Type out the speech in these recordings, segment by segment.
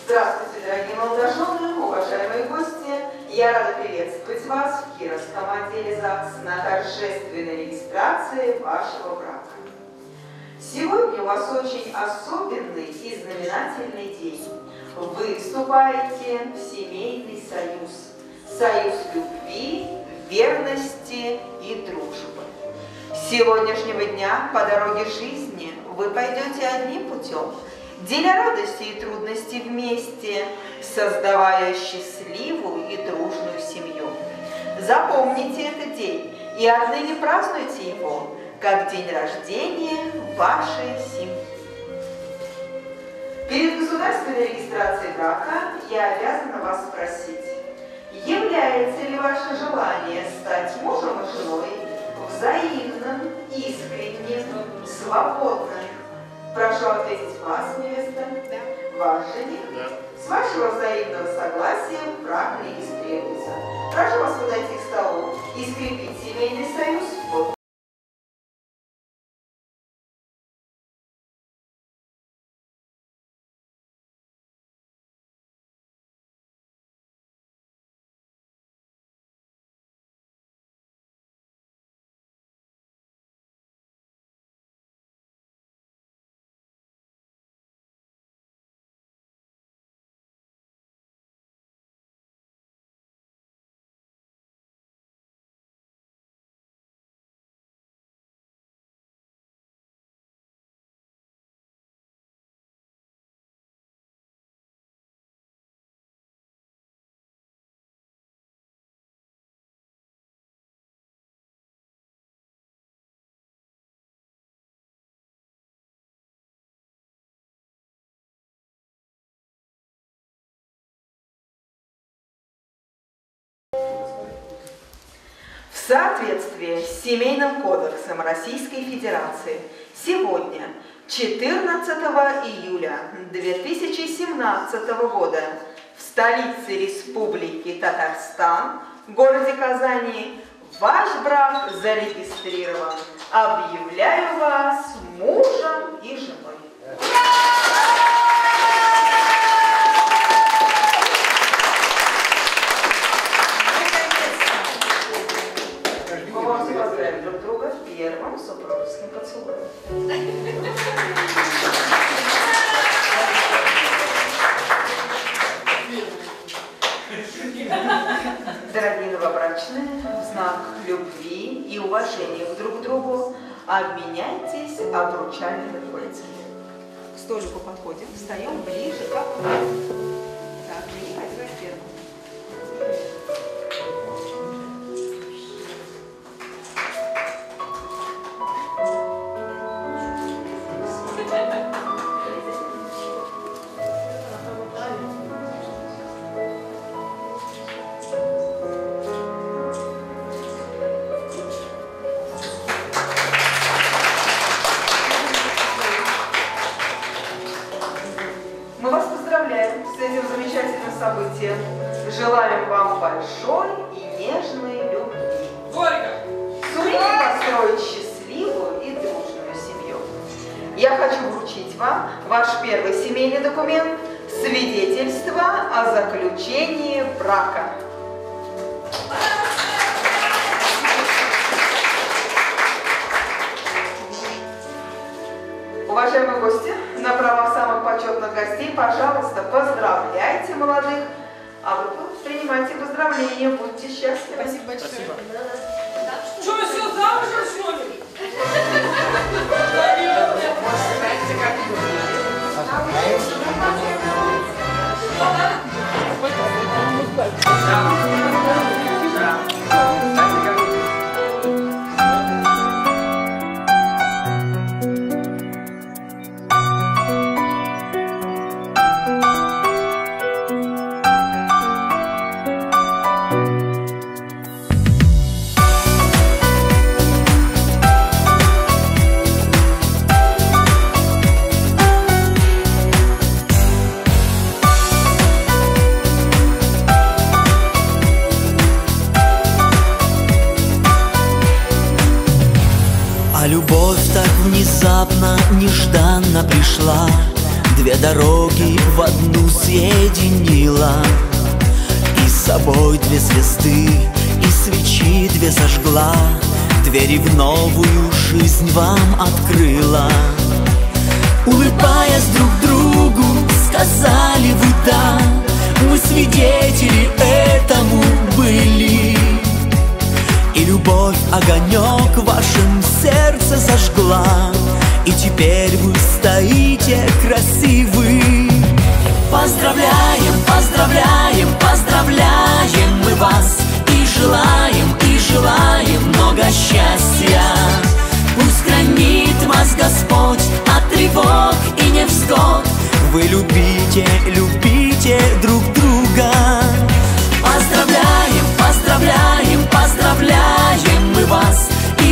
Здравствуйте, дорогие молодожены, уважаемые гости! Я рада приветствовать вас в Кировском отделе ЗАГС на торжественной регистрации вашего брака. Сегодня у вас очень особенный и знаменательный день. Вы вступаете в семейный союз. Союз любви, верности и дружбы. С сегодняшнего дня по дороге жизни вы пойдете одним путем, деля радости и трудности вместе, создавая счастливую и дружную семью. Запомните этот день и отныне празднуйте его как день рождения вашей семьи. Перед государственной регистрацией брака я обязана вас спросить, является ли ваше желание стать мужем и женой взаимным, искренним, свободным? Прошу ответить вас, невеста. Да. Ваш жених. Да. С вашего взаимного согласия брак регистрируется. Прошу вас подойти к столу и скрепить семейный союз. В соответствии с Семейным кодексом Российской Федерации сегодня, 14 июля 2017 года, в столице Республики Татарстан, в городе Казани, ваш брак зарегистрирован. Объявляю вас мужем и женой. Можете поздравить друг друга первым супружеским поцелуем. Дорогие новобрачные, в знак любви и уважения друг к другу обменяйтесь обручальными кольцами. К столику подходим, встаем ближе к окну. Так, жених одевает первым. Мы вас поздравляем с этим замечательным событием. Желаем вам большой и нежной любви. Сумейте построить счастливую и дружную семью. Я хочу вручить вам ваш первый семейный документ – свидетельство о заключении брака. Уважаемые гости, на правах самых почетных гостей, пожалуйста, поздравляйте молодых, а вы принимайте поздравления, будьте счастливы. Спасибо большое. Спасибо. Что, все замужем, что ли? Любовь так внезапно, нежданно пришла, две дороги в одну соединила, и с собой две звезды, и свечи две зажгла, двери в новую жизнь вам открыла. Улыбаясь друг другу, сказали вы да, мы свидетели этому были. И любовь огонек в вашем сердце зажгла, и теперь вы стоите красивы. Поздравляем, поздравляем, поздравляем мы вас, и желаем много счастья. Пусть хранит вас Господь от тревог и невзгод. Вы любите, любите друг друга. Поздравляем, поздравляем, поздравляем мы вас, и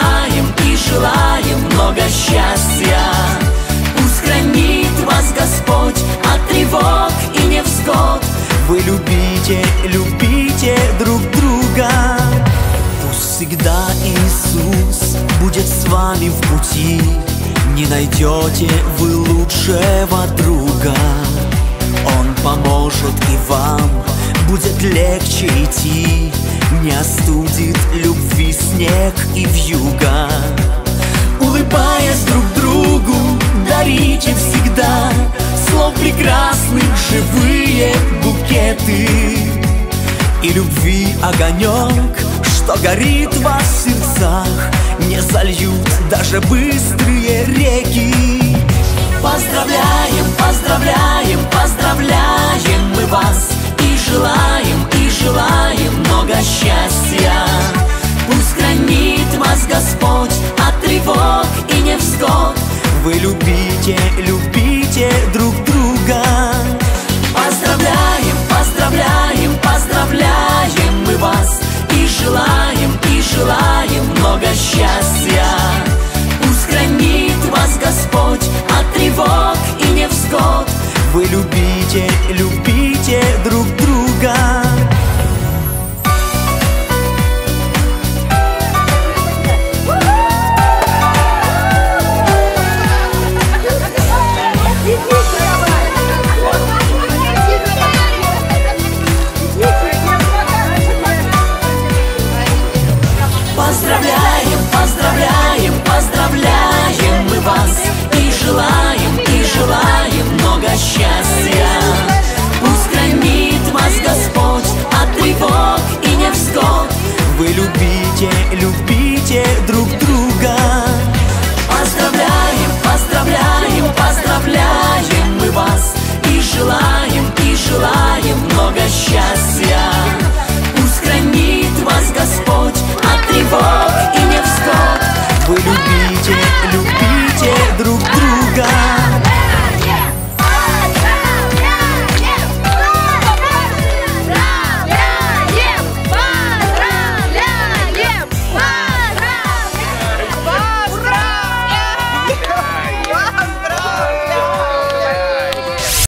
желаем много счастья. Пусть хранит вас Господь от тревог и невзгод. Вы любите, любите друг друга. Пусть всегда Иисус будет с вами в пути, не найдете вы лучшего друга. Он поможет и вам будет легче идти, не остудит любви снег и вьюга. Улыбаясь друг другу, дарите всегда слов прекрасных живые букеты. И любви огонек, что горит в вас в сердцах, не зальют даже быстрые реки. Поздравляем, поздравляем, поздравляем мы вас, и желаем много счастья. Пусть хранит вас Господь от тревог и невзгод. Вы любите, любите друг друга. Поздравляем, поздравляем, поздравляем мы вас, и желаем много счастья. Пусть хранит вас Господь от тревог и невзгод. Вы любите, любите друг друга.